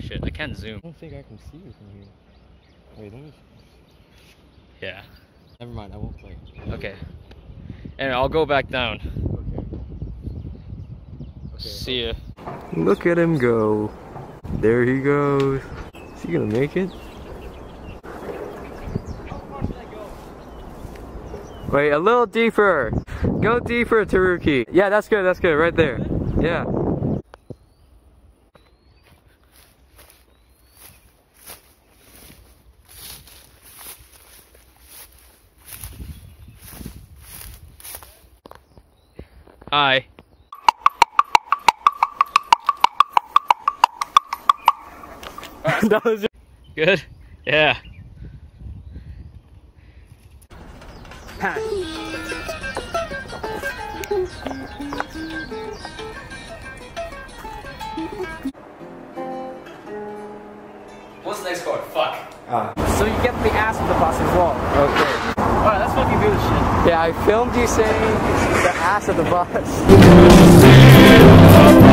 shit, I can't zoom. I don't think I can see you from here. Wait, let me... Yeah. Never mind, I won't play. Okay. Anyway, I'll go back down. Okay. See ya. Look at him go. There he goes. Is he gonna make it? Wait, a little deeper. Go deeper, Taruki. Yeah, that's good, right there. Yeah. Hi. That was Good? Yeah. Pat. What's the next card? Fuck. So you get the ass of the bus as well. Okay. Alright, let's fucking do this shit. Yeah, I filmed you saying the ass of the bus.